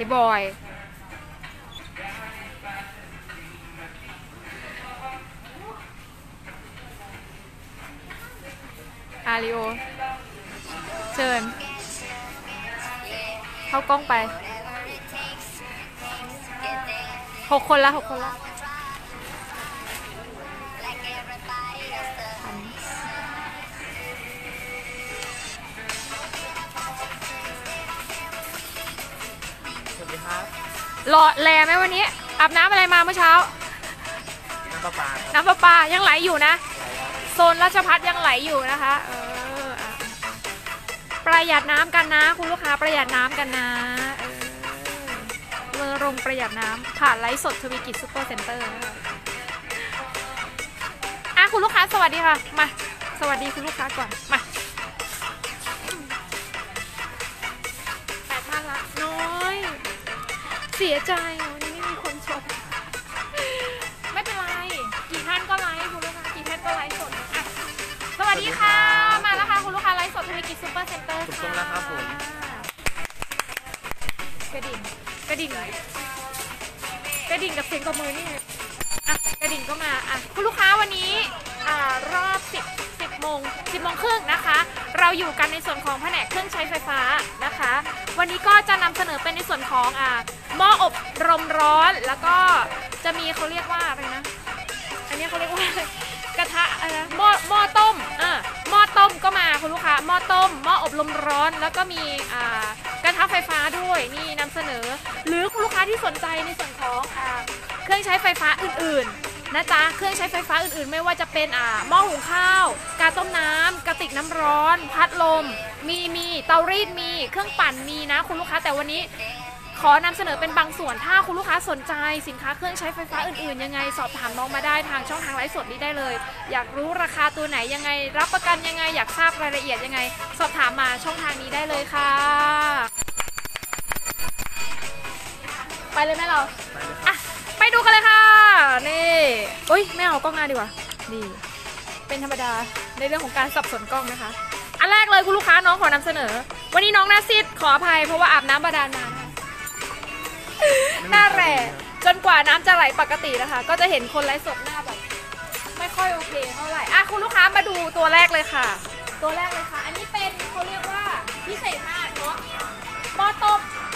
พี่บอยอาริโอเชิญเข้ากล้องไป6 คนละ6 คนละรอแลไหมวันนี้อาบน้ำอะไรมาเมื่อเช้าน้ำประปายังไหลอยู่นะโซนราชพัฒยังไหลอยู่นะคะประหยัดน้ำกันนะคุณลูกค้าประหยัดน้ำกันนะเรือรงประหยัดน้ำผ่านไลฟ์สดทวีกิจซุปเปอร์เซ็นเตอร์คุณลูกค้าสวัสดีค่ะมาสวัสดีคุณลูกค้าก่อนมา8 ท่านละน้อยเสียใจวันนี้ไม่มีคนชมไม่เป็นไรกี่ท่านก็ไลฟ์คุณลูกค้ากี่ท่านก็ไลฟ์สดสวัสดีค่ะมาแล้วค่ะคุณลูกค้าไลฟ์สดธุรกิจซุปเปอร์เซ็นเตอร์ค่ะแล้วครับผมกระดิ่งกับเสียงกระมือนี่กระดิ่งก็มาคุณลูกค้าวันนี้รอบ10 โมงครึ่งนะคะเราอยู่กันในส่วนของแผนกเครื่องใช้ไฟฟ้านะคะวันนี้ก็จะนำเสนอเป็นในส่วนของหม้ออบลมร้อนแล้วก็จะมีเขาเรียกว่าอะไรนะอันนี้เขาเรียกว่ากระทะอะไรนะหม้อต้มหม้อต้มก็มาคุณลูกค้าหม้อต้มหม้ออบลมร้อนแล้วก็มีกระทะไฟฟ้าด้วยนี่นำเสนอหรือคุณลูกค้าที่สนใจในส่วนของเครื่องใช้ไฟฟ้าอื่นๆนะจ๊ะเครื่องใช้ไฟฟ้าอื่นๆไม่ว่าจะเป็นหม้อหุงข้าวกาต้มน้ำกระติกน้ำร้อนพัดลมมีเตารีดมีเครื่องปั่นมีนะคุณลูกค้าแต่วันนี้ขอนำเสนอเป็นบางส่วนถ้าคุณลูกค้าสนใจสินค้าเครื่องใช้ไฟฟ้าอื่นๆยังไงสอบถามน้องมาได้ทางช่องทางไลฟ์สดนี้ได้เลยอยากรู้ราคาตัวไหนยังไงรับประกันยังไงอยากทราบรายละเอียดยังไงสอบถามมาช่องทางนี้ได้เลยค่ะไปเลยไหมเราไปดูกันเลยค่ะนี่ไม่เอากล้องหน้าดีกว่านี่เป็นธรรมดาในเรื่องของการสับสนกล้องนะคะอันแรกเลยคุณลูกค้าน้องขอนำเสนอวันนี้น้องหน้าซีดขออภัยเพราะว่าอาบน้ำบาดาลมาหน้าแหล่จนกว่าน้ำจะไหลปกตินะคะก็จะเห็นคนไลฟ์สดหน้าแบบไม่ค่อยโอเคเท่าไหร่คุณลูกค้ามาดูตัวแรกเลยค่ะตัวแรกเลยค่ะอันนี้เป็นเขาเรียกว่าพิเศษมากเนาะหม้อต้ม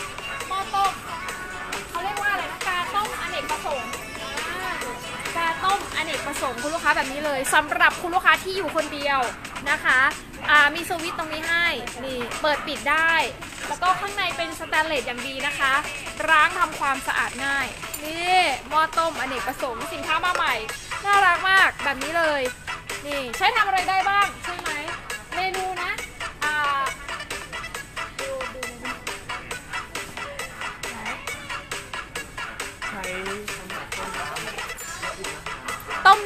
เขาเรียกว่าอะไรนะกาต้มอเนกประสงค์กาต้มอเนกประสงค์คุณลูกค้าแบบนี้เลยสำหรับคุณลูกค้าที่อยู่คนเดียวนะคะมีสวิตช์ตรงนี้ให้นี่เปิดปิดได้แล้วก็ข้างในเป็นสแตนเลสอย่างดีนะคะล้างทำความสะอาดง่ายนี่หม้อต้มอเนกประสงค์สินค้ามาใหม่น่ารักมากแบบนี้เลยนี่ใช้ทำอะไรได้บ้างใช่ไหมเมนูนะต้ม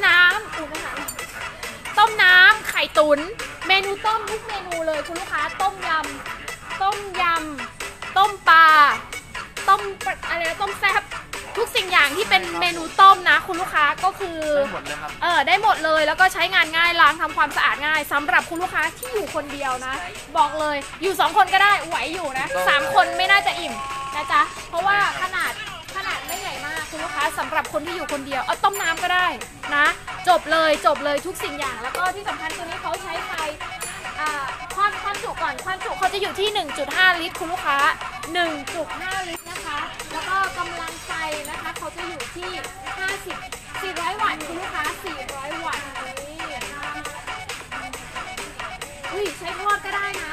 น้ำไข่ตุ๋นเมนูต้มทุกเมนูเลยคุณลูกค้าต้มยำต้มปลาต้มอะไรต้มแซ่บทุกสิ่งอย่างที่เป็นเมนูต้มนะคุณลูกค้าก็คือได้หมดเลยแล้วก็ใช้งานง่ายล้างทำความสะอาดง่ายสำหรับคุณลูกค้าที่อยู่คนเดียวนะบอกเลยอยู่2 คนก็ได้ไหวอยู่นะ3 คนไม่น่าจะอิ่มนะจ๊ะเพราะว่าขนาดไม่ใหญ่มากคุณลูกค้าสำหรับคนที่อยู่คนเดียวเอาต้มน้ำก็ได้นะจบเลยทุกสิ่งอย่างแล้วก็ที่สำคัญตัวนี้เขาใช้ไฟความจุก่อนความจุเขาจะอยู่ที่ 1.5 ลิตรคุณลูกค้า 1.5 ลิตรนะคะแล้วก็กำลังไฟนะคะเขาจะอยู่ที่400 วัตต์คุณลูกค้า400 วัตต์นี่ใช้ทอดก็ได้นะ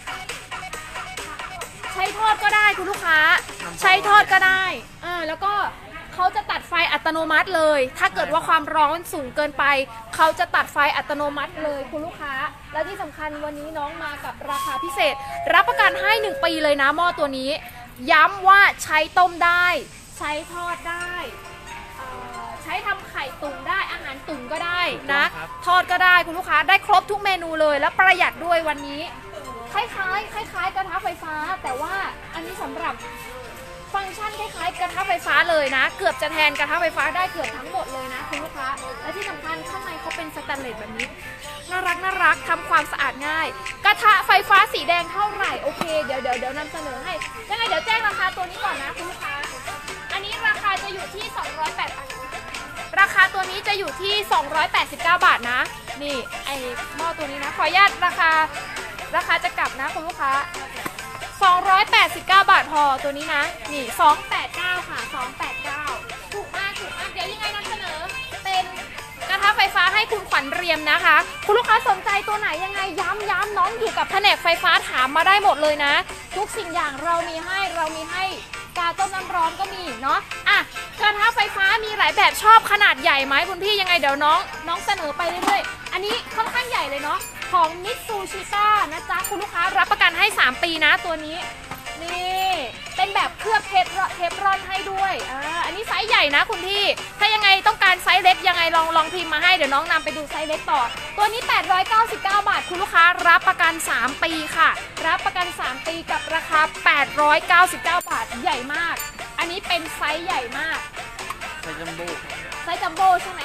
ใช้ทอดก็ได้คุณลูกค้าใช้ทอดก็ได้แล้วก็เขาจะตัดไฟอัตโนมัติเลยถ้าเกิดว่าความร้อนสูงเกินไปเขาจะตัดไฟอัตโนมัติเลยคุณลูกค้าและที่สำคัญวันนี้น้องมากับราคาพิเศษรับประกันให้1 ปีเลยนะหม้อตัวนี้ย้ำว่าใช้ต้มได้ใช้ทอดได้ใช้ทำไข่ตุ๋นได้อาหารตุ๋นก็ได้นะทอดก็ได้คุณลูกค้าได้ครบทุกเมนูเลยและประหยัดด้วยวันนี้คล้ายกระทะไฟฟ้าแต่ว่าอันนี้สำหรับฟังก์ชันคล้ายๆกระทะไฟฟ้าเลยนะเกือบจะแทนกระทะไฟฟ้าได้เกือบทั้งหมดเลยนะคุณลูกค้าและที่สำคัญข้างในเขาเป็นสแตนเลสแบบนี้น่ารักทำความสะอาดง่ายกระทะไฟฟ้าสีแดงเท่าไหร่โอเคเดี๋ยวนำเสนอให้ยังไงเดี๋ยวแจ้งราคาตัวนี้ก่อนนะคุณลูกค้าอันนี้ราคาจะอยู่ที่208ราคาตัวนี้จะอยู่ที่289 บาทนะนี่ไอหม้อตัวนี้นะขออนุญาตราคาจะกลับนะคุณลูกค้า289 บาทพอตัวนี้นะนี่289ค่ะ289ถูกมากเดี๋ยวยังไงนำเสนอเป็นกระทะไฟฟ้าให้คุณขวัญเรียมนะคะคุณลูกค้าสนใจตัวไหนยังไงย้ำน้องอยู่กับแผนกไฟฟ้าถามมาได้หมดเลยนะทุกสิ่งอย่างเรามีให้กาต้มน้ำร้อนก็มีเนาะอ่ะกระทะไฟฟ้ามีหลายแบบชอบขนาดใหญ่ไหมคุณพี่ยังไงเดี๋ยวน้องเสนอไปเรื่อยๆอันนี้ค่อนข้างใหญ่เลยเนาะของมิตซูชิต้านะจ๊ะคุณลูกค้ารับประกันให้3 ปีนะตัวนี้นี่เป็นแบบเคลือบเทปรอนให้ด้วยอันนี้ไซส์ใหญ่นะคุณพี่ถ้ายังไงต้องการไซส์เล็กยังไงลองพิมพ์มาให้เดี๋ยวน้องนำไปดูไซส์เล็กต่อตัวนี้899 บาทคุณลูกค้ารับประกัน3 ปีค่ะรับประกัน3 ปีกับราคา899 บาทใหญ่มากอันนี้เป็นไซส์ใหญ่มากไซส์จัมโบ้ใช่ไหม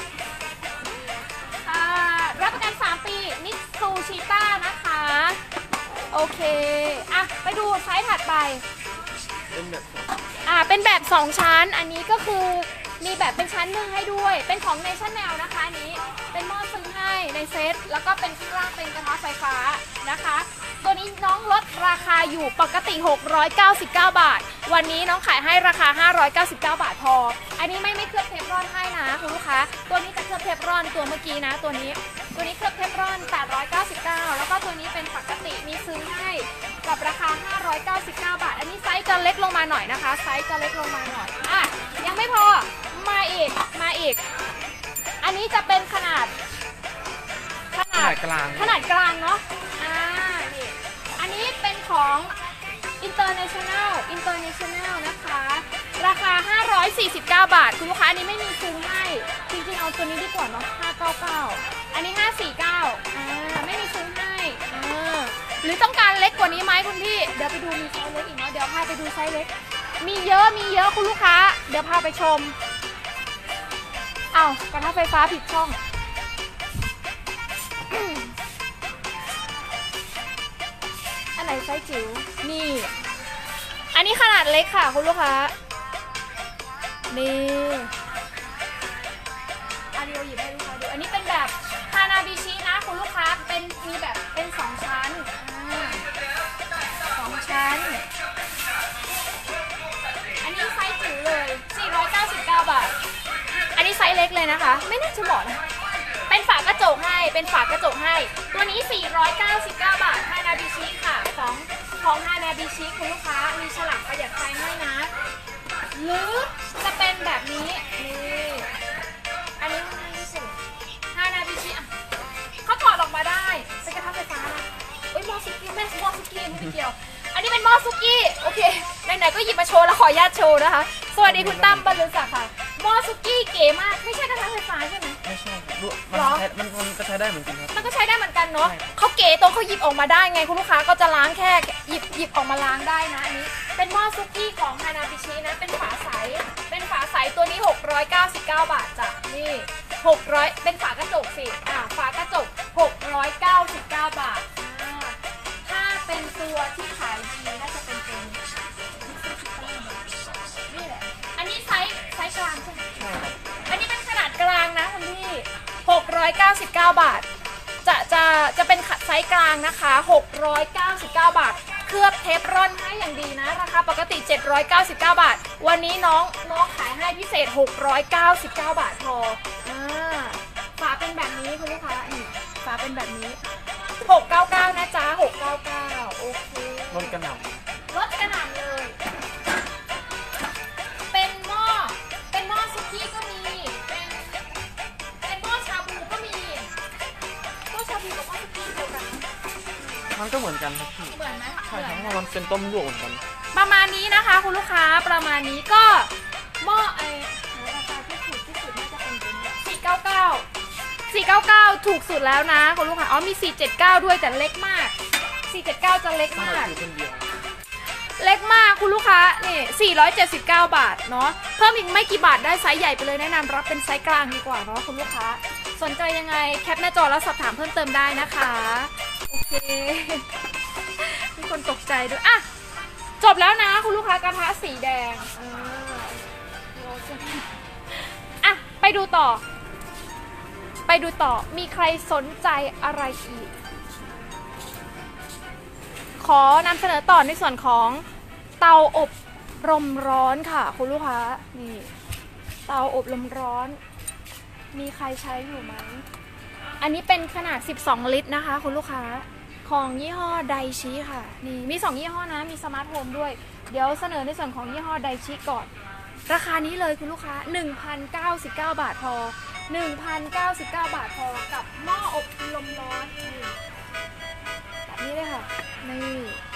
รับประกัน3 ปีมิตซูชิต้านะคะโอเคอ่ะไปดูไซส์ถัดไปเป็นแบบ2 ชั้นอันนี้ก็คือมีแบบเป็นชั้นหนึ่งให้ด้วยเป็นของ National นะคะอันนี้เป็นหม้อซึ้งให้ในเซตแล้วก็เป็นข้างล่างเป็นกระทะไฟฟ้านะคะตัวนี้น้องลดราคาอยู่ปกติ699 บาทวันนี้น้องขายให้ราคา599 บาทพออันนี้ไม่เคลือบเทปรอนให้นะคุณลูกค้าตัวนี้จะเคลือบเทปรอนตัวเมื่อกี้นะตัวนี้เคลือบเทปรอน899แล้วก็ตัวนี้เป็นปกติมีซึ้งให้กับราคา599 บาทอันนี้ไซส์จะเล็กลงมาหน่อยนะคะไซส์จะเล็กลงมาหน่อยยังไม่พอมาอีกอันนี้จะเป็นขนาดกลางเนาะนี่อันนี้เป็นของ International นะคะราคา549 บาทคุณลูกค้าอันนี้ไม่มีซึ้งให้จริงๆเอาตัวนี้ดีกว่าเนาะ599อันนี้549ไม่มีซึ้งให้หรือต้องการเล็กกว่านี้ไหมคุณพี่เดี๋ยวไปดูมีไซส์เล็กอีกเนาะเดี๋ยวพาไปดูไซส์เล็กมีเยอะคุณลูกค้าเดี๋ยวพาไปชมกระทะไฟฟ้าผิดช่องอันไหนไซส์จิ๋วนี่อันนี้ขนาดเล็กค่ะคุณลูกค้านี่เดี๋ยวหยิบให้ลูกค้าดูอันนี้เป็นแบบฮานาบิชินะคุณลูกค้ามีแบบเป็น2 ชั้น2 ชั้นอันนี้ไซส์จิ๋วเลย499 บาทอันนี้ไซส์เล็กเลยนะคะไม่น่าจะเหมาะนะเป็นฝากระจกให้ตัวนี้499 บาทฮานาบิชิค่ะของฮานาบิชิคุณลูกค้ามีฉลากประหยัดไฟให้นะหรือจะเป็นแบบนี้นี่อันนี้ฮานาบิชิเขาถอดออกมาได้เป็นกระทะไฟฟ้านะหม้อซุกี้ไม่เกี่ยวอันนี้เป็นหม้อซุกี้โอเคไหนๆก็หยิบมาโชว์แล้วขออนุญาตโชว์นะคะสวัสดีคุณตั้มบรรลือศักดิ์ค่ะหม้อซุกี้เก๋มากไม่ใช่กระทะไฟฟ้าใช่ไหมไม่ใช่มันก็ใช้ได้เหมือนกันครับมันก็ใช้ได้เหมือนกันเนาะเขาเก๋ตรงเขาหยิบออกมาได้ไงคุณลูกค้าก็จะล้างแค่หยิบออกมาล้างได้นะอันนี้เป็นหม้อซุกี้ของฮานาบิชินะเป็นฝาใสตัวนี้699 บาทจ้ะนี่600เป็นฝากระจกสิฝากระจก699 บาทถ้าเป็นตัวที่ขายดีน่าจะเป็นตัวนี้นี่แหละอันนี้ไซส์กลางใช่ไหมอันนี้เป็นขนาดกลางนะคุณพี่699 บาทจะเป็นไซส์กลางนะคะ699 บาทเคลือบเทปร่อนให้อย่างดีนะราคาปกติ799 บาทวันนี้น้องขายให้พิเศษ699 บาทพอฝาเป็นแบบนี้คุณลูกค้าฝาเป็นแบบนี้699นะจ๊ะ699โอเคลดกระหน่ำเลยเป็นหม้อซุกี้ก็มีเป็นหม้อชาบูก็มีหม้อชาบูกับหม้อซุกี้เดียวกันมันก็เหมือนกันครับพี่เหมือนไหมใช่ครับมันเป็นต้มลวกเหมือนกันประมาณนี้นะคะคุณลูกค้าประมาณนี้ก็หม้อราคาที่ถูกที่สุดน่าจะเป็นตัวนี้499ถูกสุดแล้วนะคุณลูกค้ามี479ด้วยแต่เล็กมาก479จะเล็กมากเล็กมากคุณลูกค้านี่479 บาทเนาะเพิ่มอีกไม่กี่บาทได้ไซส์ใหญ่ไปเลยแนะนำรับเป็นไซส์กลางดีกว่าเนาะคุณลูกค้าสนใจยังไงแคปหน้าจอแล้วสอบถามเพิ่มเติมได้นะคะโอเคมีคนตกใจด้วยอ่ะจบแล้วนะคุณลูกค้ากระทะสีแดงอ่ะไปดูต่อมีใครสนใจอะไรอีกขอนำเสนอต่อในส่วนของเตาอบลมร้อนค่ะคุณลูกค้านี่เตาอบลมร้อนมีใครใช้อยู่ไหมอันนี้เป็นขนาด12ลิตรนะคะคุณลูกค้าของยี่ห้อไดชิค่ะนี่มี2ยี่ห้อนะมีสมาร์ทโฮมด้วยเดี๋ยวเสนอในส่วนของยี่ห้อไดชิก่อนราคานี้เลยคุณลูกค้า 1,099 บาทพอ 1,099 บาทพอกับหม้ออบลมร้อนแบบนี้เลยค่ะนี่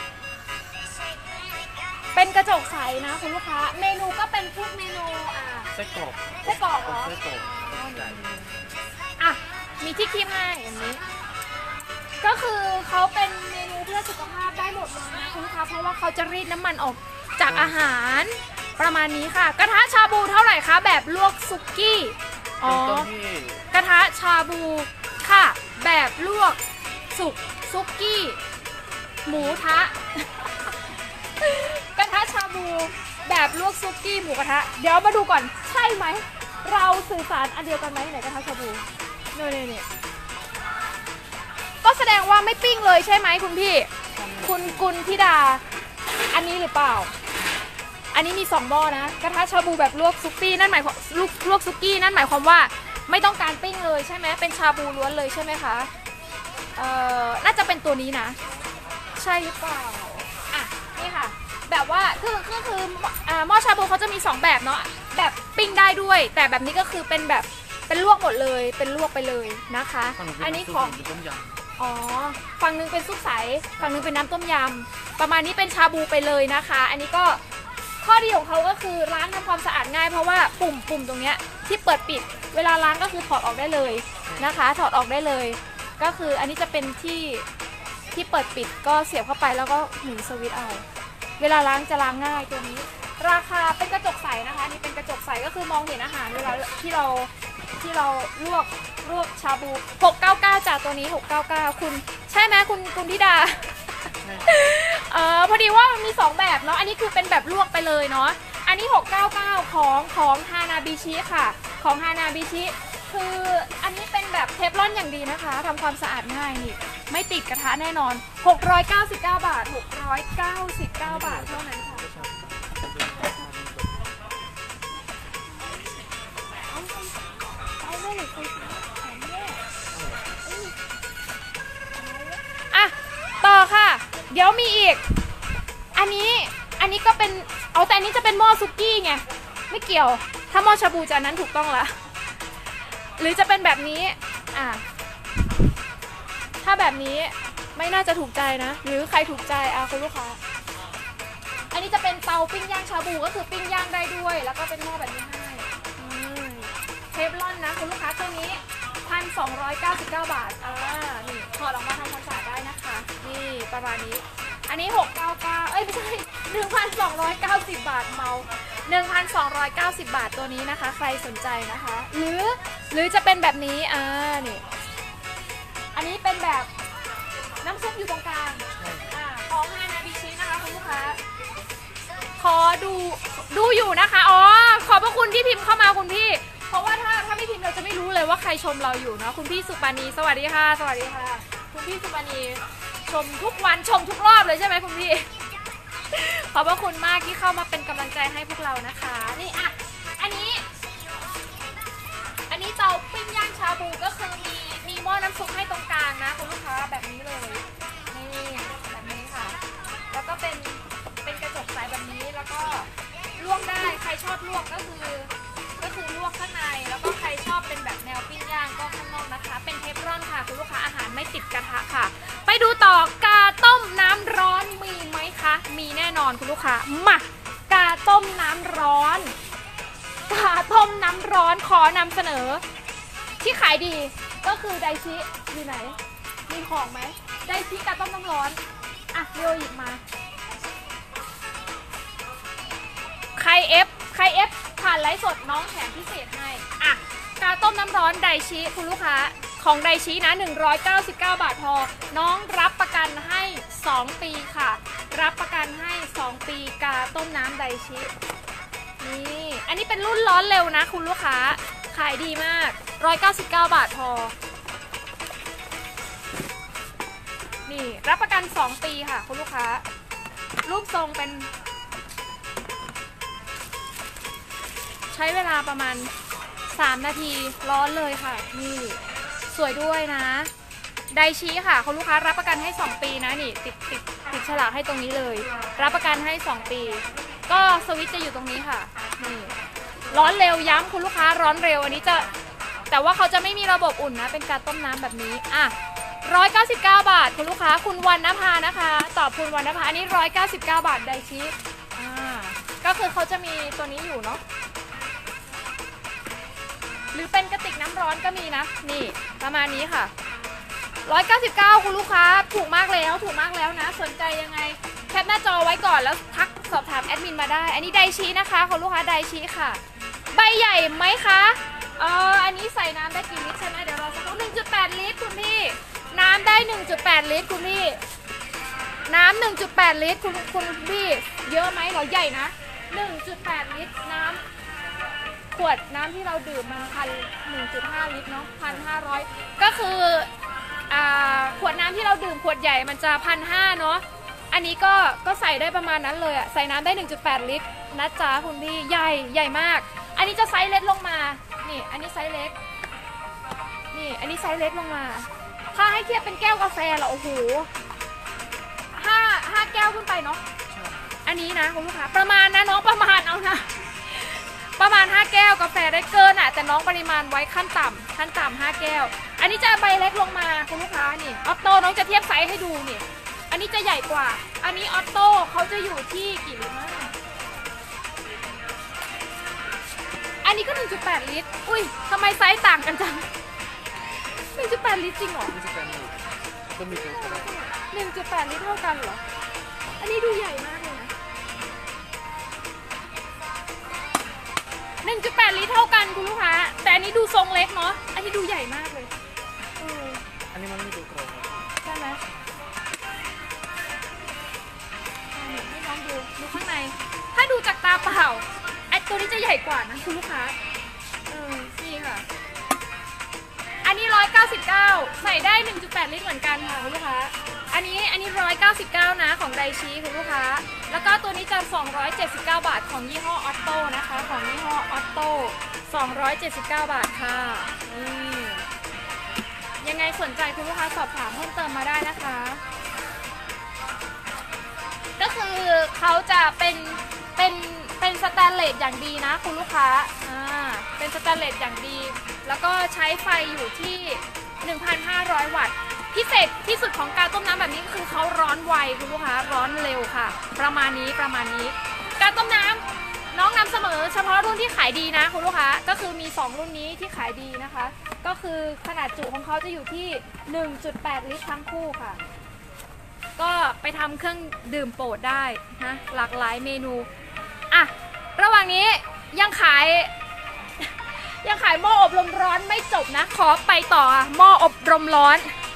เป็นกระจกใสนะคุณลูกค้าเมนูก็เป็นพวกเมนูไส้กรอกไส้กรอกเหรอไส้กรอกอ่ะมีที่คีบให้อย่างนี้ก็คือเขาเป็นเมนูเพื่อสุขภาพได้หมดเลยนะคุณลูกค้าเพราะว่าเขาจะรีดน้ำมันออกจากอาหารประมาณนี้ค่ะกระทะชาบูเท่าไหร่คะแบบลวกซุกี้อ๋อกระทะชาบูค่ะแบบลวกซุกี้หมูทะ กระทะชาบูแบบลวกซุกี้หมูกระทะเดี๋ยวมาดูก่อนใช่ไหมเราสื่อสารอันเดียวกันไหมไหนกระทะชาบูนี่ก็แสดงว่าไม่ปิ้งเลยใช่ไหมคุณพี่คุณกุลธิดาอันนี้หรือเปล่าอันนี้มี2หม้อนะกระทะชาบูแบบลวกซุกี้นั่นหมายความลวกซุกี้นั่นหมายความว่าไม่ต้องการปิ้งเลยใช่ไหมเป็นชาบูล้วนเลยใช่ไหมคะน่าจะเป็นตัวนี้นะใช่หรือเปล่าอ่ะนี่ค่ะแบบว่าคือหม้อชาบูเขาจะมี2แบบเนาะแบบปิ้งได้ด้วยแต่แบบนี้ก็คือเป็นแบบเป็นลวกหมดเลยเป็นลวกไปเลยนะคะอันนี้ของอ๋อฝั่งนึงเป็นซุปใสฝั่งนึงเป็นน้ำต้มยำประมาณนี้เป็นชาบูไปเลยนะคะอันนี้ก็ข้อดีของเขาก็คือล้างทำความสะอาดง่ายเพราะว่าปุ่มตรงเนี้ยที่เปิดปิดเวลาล้างก็คือถอดออกได้เลยนะคะถอดออกได้เลยก็คืออันนี้จะเป็นที่เปิดปิดก็เสียบเข้าไปแล้วก็หมุนสวิตช์เอาเวลาล้างจะล้างง่ายตัวนี้ราคาเป็นกระจกใสนะคะนี่เป็นกระจกใสก็คือมองเห็นอาหารเวลาที่เราลวกชาบู699จากตัวนี้699คุณใช่ไหมคุณธิดาพอดีว่ามันมี2แบบเนาะอันนี้คือเป็นแบบลวกไปเลยเนาะอันนี้699ของฮานาบิชิค่ะของฮานาบิชิคืออันนี้เป็นแบบเทฟลอนอย่างดีนะคะทำความสะอาดง่ายนี่ไม่ติดกระทะแน่นอน699 บาท699 บาทเท่านั้นค่ะอ่ะต่อค่ะเดี๋ยวมีอีกอันนี้ก็เป็นแต่อันนี้จะเป็นหม้อซุกี้ไงไม่เกี่ยวถ้าหม้อชาบูจานนั้นถูกต้องละหรือจะเป็นแบบนี้ถ้าแบบนี้ไม่น่าจะถูกใจนะหรือใครถูกใจคุณลูกค้าอันนี้จะเป็นเตาปิ้งย่างชาบูก็คือปิ้งย่างได้ด้วยแล้วก็เป็นหม้อแบบนี้ให้เทฟลอนนะคุณลูกค้าตัวนี้ 1,299 บาทนี่ถอดออกมาทำความสะอาดได้นะคะนี่ประมาณนี้อันนี้699ไม่ใช่ 1,290 บาทเมา 1,290 บาทตัวนี้นะคะใครสนใจนะคะหรือจะเป็นแบบนี้นี่อันนี้เป็นแบบน้ำซุปอยู่ตรงกลางของฮานาบิชินะคะคุณลูกค้าขอดูอยู่นะคะขอบพระคุณที่พิมพ์เข้ามาคุณพี่เพราะว่าถ้าไม่พิมพ์เราจะไม่รู้เลยว่าใครชมเราอยู่นะคุณพี่สุปานีสวัสดีค่ะสวัสดีค่ะคุณพี่สุปานีชมทุกวันชมทุกรอบเลยใช่ไหมคุณพี่ขอบพระคุณมากที่เข้ามาเป็นกำลังใจให้พวกเรานะคะนี่อันนี้เตาปิ้งย่างชาบูก็คือมีหม้อน้ำซุปให้ตรงกลางนะคุณลูกค้าแบบนี้เลยนี่แบบนี้ค่ะแล้วก็เป็นกระจกใสแบบนี้แล้วก็ลวกได้ใครชอบลวกก็คือลวกข้างในแล้วก็ใครชอบเป็นแบบแนวปิ้งย่างก็ข้างนอกนะคะเป็นเทฟลอนค่ะคุณลูกค้าอาหารไม่ติดกระทะค่ะไปดูต่อกาต้มน้ำร้อนมีไหมคะมีแน่นอนคุณลูกค้ามากาต้มน้ำร้อนขอนำเสนอที่ขายดีก็คือไดชิอยู่ไหนมีของไหมไดชิกาต้มน้ำร้อนเรียวหยิบมาใครเอฟผ่านไลฟ์สดน้องแถมพิเศษให้กาต้มน้ำร้อนไดชิคุณลูกค้าของไดชินะ199 บาทพอน้องรับประกันให้ 2 ปีค่ะรับประกันให้ 2 ปีกาต้มน้ำไดชินี่อันนี้เป็นรุ่นร้อนเร็วนะคุณลูกค้าขายดีมาก199 บาทพอนี่รับประกัน 2 ปีค่ะคุณลูกค้ารูปทรงเป็นใช้เวลาประมาณ3 นาทีร้อนเลยค่ะนี่สวยด้วยนะไดชิค่ะคุณลูกค้ารับประกันให้ 2 ปีนะนี่ติดฉลากให้ตรงนี้เลยรับประกันให้ 2 ปี ก็สวิตช์จะอยู่ตรงนี้ค่ะนี่ร้อนเร็วย้ำคุณลูกค้าร้อนเร็วอันนี้จะแต่ว่าเขาจะไม่มีระบบอุ่นนะเป็นการต้มน้ำแบบนี้อ่ะ199 บาทคุณลูกค้าคุณวรรณภานะคะตอบคุณวรรณภาอันนี้199 บาทไดชิก็คือเขาจะมีตัวนี้อยู่เนาะหรือเป็นกระติกน้ำร้อนก็มีนะนี่ประมาณนี้ค่ะ199คุณลูกค้าถูกมากแล้วนะสนใจยังไงแคปหน้าจอไว้ก่อนแล้วทักสอบถามแอดมินมาได้อันนี้ไดชินะคะคุณลูกค้าไดชิค่ะใบใหญ่ไหมคะอันนี้ใส่น้ำได้กี่ลิตรใช่ไหมเดี๋ยวรอสักครู่1.8 ลิตรคุณพี่น้ำได้ 1.8 ลิตรคุณพี่น้ำ 1.8 ลิตรคุณพี่เยอะไหมเหรอใหญ่นะ 1.8 ลิตรน้ำขวดน้ำที่เราดื่มมัน1.5 ลิตรเนาะ1,500ก็คือขวดน้ำที่เราดื่มขวดใหญ่มันจะ1,500เนาะอันนี้ก็ใส่ได้ประมาณนั้นเลยอะใส่น้ำได้ 1.8 ลิตรนะจ๊ะคุณพี่ใหญ่มากอันนี้จะไซส์เล็กลงมานี่อันนี้ไซส์เล็กนี่อันนี้ไซส์เล็กลงมาถ้าให้เทียบเป็นแก้วกาแฟเหรอโอ้โห5 แก้วขึ้นไปเนาะอันนี้นะคุณลูกค้าประมาณนะน้องประมาณเอานะประมาณ5 แก้วกาแฟได้เกินอ่ะแต่น้องปริมาณไว้ขั้นต่ำ5 แก้วอันนี้จะใบเล็กลงมาคุณลูกค้านี่ออโต้น้องจะเทียบไซส์ให้ดูนี่อันนี้จะใหญ่กว่าอันนี้ออโต้เขาจะอยู่ที่กี่ลิตรอันนี้ก็ 1.8 ลิตรอุ้ยทำไมไซส์ต่างกันจัง1.8 ลิตรจริงเหรอ 1.8 ลิตรก็มีตัวก็ได้ 1.8 ลิตรเท่ากันเหรออันนี้ดูใหญ่มากเลยนะ1.8 ลิตรเท่ากันคุณลูกค้าแต่อันนี้ดูทรงเล็กเนาะอันนี้ดูใหญ่มากเลยอันนี้มันมีตัวกรองใช่ไหมนี่น้องดูข้างในถ้าดูจากตาเปล่าไอ้ตัวนี้จะใหญ่กว่านะคุณลูกค้านี่ค่ะอันนี้199ใส่ได้ 1.8 ลิตรเหมือนกันค่ะคุณลูกค้าอันนี้199นะของไดชิคุณลูกค้าแล้วก็ตัวนี้จะ279 บาทของยี่ห้อออตโต้นะคะของยี่ห้อออตโต้279 บาทค่ะยังไงสนใจคุณลูกค้าสอบถามเพิ่มเติมมาได้นะคะก็คือเขาจะเป็นสแตนเลสอย่างดีนะคุณลูกค้าเป็นสแตนเลสอย่างดีแล้วก็ใช้ไฟอยู่ที่ 1,500 วัตต์พิเศษที่สุดของการต้มน้ำแบบนี้คือเขาร้อนไวคุณลูกค้าร้อนเร็วค่ะประมาณนี้การต้มน้ำน้องนำเสมอเฉพาะรุ่นที่ขายดีนะคุณลูกค้าก็คือมี2รุ่นนี้ที่ขายดีนะคะก็คือขนาดจุของเขาจะอยู่ที่ 1.8 ลิตรทั้งคู่ค่ะก็ไปทำเครื่องดื่มโปรดได้นะหลากหลายเมนูอ่ะระหว่างนี้ยังขายหม้ออบลมร้อนไม่จบนะขอไปต่อหม้ออบลมร้อน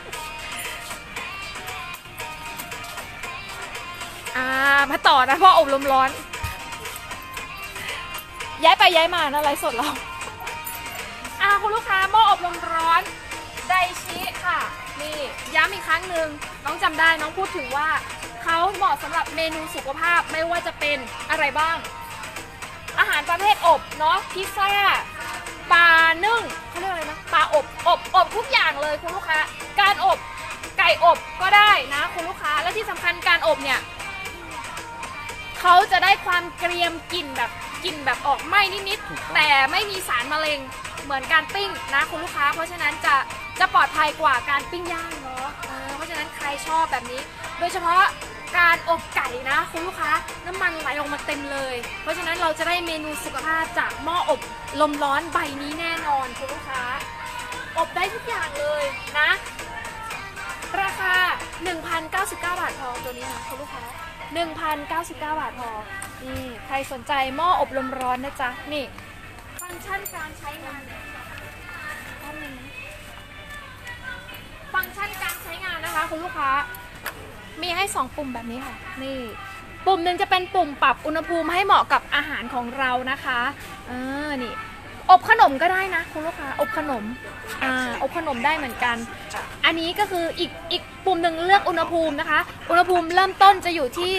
มาต่อนะหม้ออบลมร้อนย้ายไปย้ายมานะไลฟ์สดเราคุณลูกค้าหม้ออบลมร้อนไดชิค่ะนี่ย้ำอีกครั้งหนึ่งน้องจำได้น้องพูดถึงว่าเขาเหมาะสำหรับเมนูสุขภาพไม่ว่าจะเป็นอะไรบ้างอาหารประเภทอบเนาะพิซซ่าปลานึ่งเขาเรียกอะไรนะปลาอบทุกอย่างเลยคุณลูกค้าการอบไก่อบก็ได้นะคุณลูกค้าและที่สำคัญการอบเนี่ยเขาจะได้ความเกรียมกลิ่นแบบออกไหม้นิดๆแต่ไม่มีสารมะเร็งเหมือนการปิ้งนะคุณลูกค้าเพราะฉะนั้นจะปลอดภัยกว่าการปิ้งย่างเนาะเพราะฉะนั้นใครชอบแบบนี้โดยเฉพาะการอบไก่นะคุณลูกค้าน้ำมันไหลออกมาเต็มเลยเพราะฉะนั้นเราจะได้เมนูสุขภาพจากหม้ออบลมร้อนใบนี้แน่นอนคุณลูกค้าอบได้ทุกอย่างเลยนะราคา 1,099 บาทพอตัวนี้นะคุณลูกค้า 1,099 บาทพอนี่ใครสนใจหม้ออบลมร้อนนะจ๊ะนี่ฟังก์ชันการใช้งานฟังก์ชันการใช้งานนะคะคุณลูกค้ามีให้2ปุ่มแบบนี้ค่ะนี่ปุ่มหนึ่งจะเป็นปุ่มปรับอุณหภูมิให้เหมาะกับอาหารของเรานะคะนี่อบขนมก็ได้นะคุณลูกค้าอบขนมอบขนมได้เหมือนกันอันนี้ก็คืออีกปุ่มหนึ่งเลือกอุณหภูมินะคะอุณหภูมิเริ่มต้นจะอยู่ที่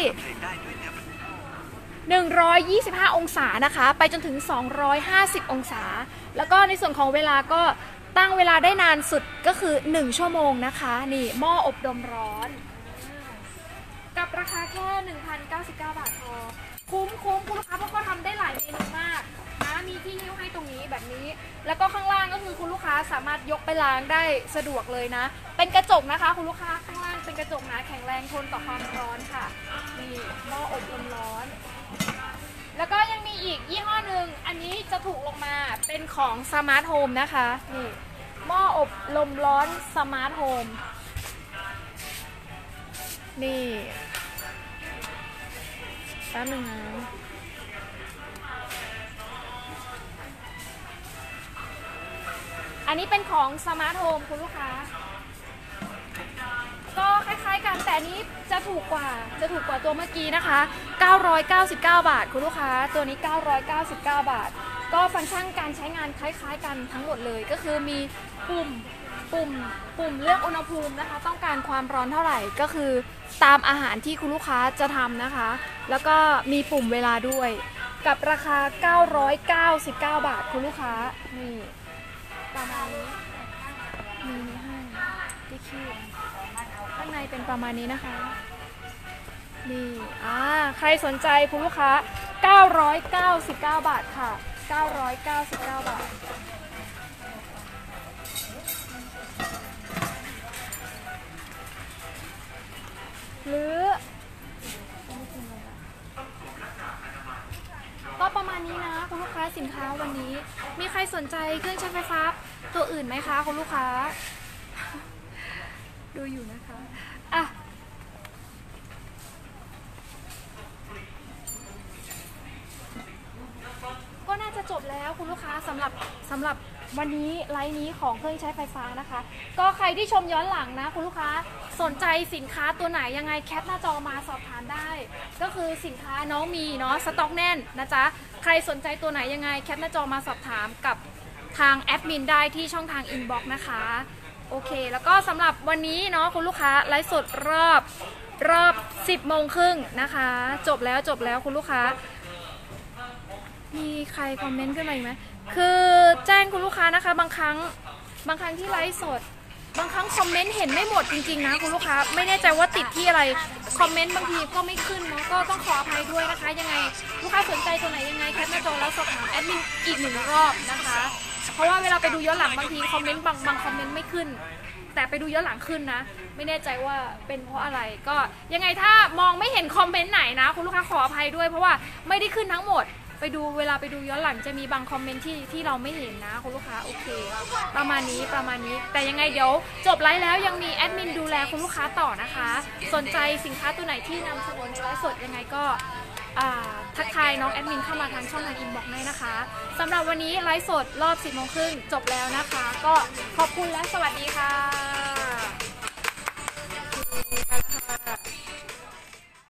125องศานะคะไปจนถึง250องศาแล้วก็ในส่วนของเวลาก็ตั้งเวลาได้นานสุดก็คือ1ชั่วโมงนะคะนี่หม้ออบลมร้อนกับราคาแค่ 1,099 บาทพอคุ้มคุณลูกค้าเพราะเขาทำได้หลายเมนูมากนะมีที่หิ้วให้ตรงนี้แบบนี้แล้วก็ข้างล่างก็คือคุณลูกค้าสามารถยกไปล้างได้สะดวกเลยนะเป็นกระจกนะคะคุณลูกค้าข้างล่างเป็นกระจกนะแข็งแรงทนต่อความร้อนค่ะนี่หม้ออบลมร้อนแล้วก็ยังมีอีกยี่ห้อหนึ่งอันนี้จะถูกลงมาเป็นของสมาร์ทโฮมนะคะนี่หม้ออบลมร้อนสมาร์ทโฮมนี่แป๊บนึงนะอันนี้เป็นของสมาร์ทโฮมคุณลูกค้าก็คล้ายๆกันแต่อันนี้จะถูกกว่าตัวเมื่อกี้นะคะ999 บาทคุณลูกค้าตัวนี้999 บาทก็ฟังก์ชันการใช้งานคล้ายๆกันทั้งหมดเลยก็คือมีปุ่มเลือกอุณหภูมินะคะต้องการความร้อนเท่าไหร่ก็คือตามอาหารที่คุณลูกค้าจะทำนะคะแล้วก็มีปุ่มเวลาด้วยกับราคา999 บาทคุณลูกค้านี่ประมาณนี้มีให้ที่คีบข้างในเป็นประมาณนี้นะคะนี่ใครสนใจคุณลูกค้า999 บาทค่ะ999 บาทหรือก็ประมาณนี้นะคุณลูกค้าสินค้าวันนี้มีใครสนใจเครื่องใช้ไฟฟ้าตัวอื่นไหมคะคุณลูกค้า ดูอยู่นะคะก็น่าจะจบแล้วคุณลูกค้าสำหรับวันนี้ไลฟ์นี้ของเครื่องใช้ไฟฟ้านะคะก็ใครที่ชมย้อนหลังนะคุณลูกค้าสนใจสินค้าตัวไหนยังไงแคปหน้าจอมาสอบถามได้ก็คือสินค้าน้องมีเนาะสต็อกแน่นนะจ๊ะใครสนใจตัวไหนยังไงแคปหน้าจอมาสอบถามกับทางแอดมินได้ที่ช่องทางอินบ็อกซ์นะคะโอเคแล้วก็สำหรับวันนี้เนาะคุณลูกค้าไลฟ์สดรอบ10 โมงครึ่งนะคะจบแล้วคุณลูกค้ามีใครคอมเมนต์ขึ้นมาอีกไหมคือแจ้งคุณลูกค้านะคะบางครั้งที่ไลฟ์สดบางครั้งคอมเมนต์เห็นไม่หมดจริงๆนะคุณลูกค้าไม่แน่ใจว่าติดที่อะไรคอมเมนต์บางทีก็ไม่ขึ้นเนาะก็ต้องขออภัยด้วยนะคะยังไงลูกค้าสนใจตัวไหนยังไงแคปหน้าจอแล้วสอบถามแอดมินอีก1 รอบนะคะเพราะว่าเวลาไปดูย้อนหลังบางทีคอมเมนต์บางคอมเมนต์ไม่ขึ้นแต่ไปดูย้อนหลังขึ้นนะไม่แน่ใจว่าเป็นเพราะอะไรก็ยังไงถ้ามองไม่เห็นคอมเมนต์ไหนนะคุณลูกค้าขออภัยด้วยเพราะว่าไม่ได้ขึ้นทั้งหมดเวลาไปดูย้อนหลังจะมีบางคอมเมนต์ที่เราไม่เห็นนะคุณลูกค้าโอเคประมาณนี้แต่ยังไงเดี๋ยวจบไลฟ์แล้วยังมีแอดมินดูแลคุณลูกค้าต่อนะคะสนใจสินค้าตัวไหนที่นำเสนอในไลฟ์สดยังไงก็ทักทายน้องแอดมินเข้ามาทางช่องทางอินบ็อกซ์ได้นะคะสำหรับวันนี้ไลฟ์สดรอบ10 โมงครึ่งจบแล้วนะคะก็ขอบคุณและสวัสดีค่ะ